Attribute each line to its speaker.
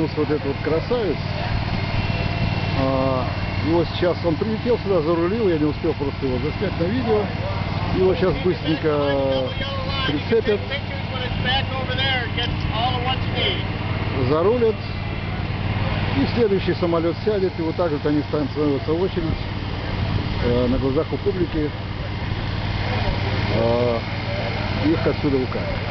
Speaker 1: появился вот этот вот красавец. Его сейчас, он прилетел сюда, зарулил, я не успел просто его заснять на видео. Его сейчас быстренько прицепят, зарулят, и следующий самолет сядет, и вот так вот они станут становиться в очередь на глазах у публики их отсюда укатят.